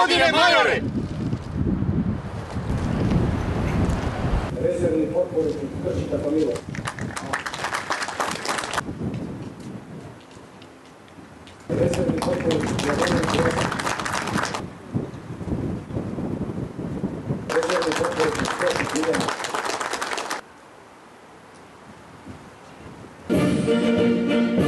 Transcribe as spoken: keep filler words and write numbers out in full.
Gospodine majore! Rezervni potpornik Krčita Kamilo. Rezervni potpornik Vladimir Krčita. Rezervni potpornik Krčita Miljana. Thank you.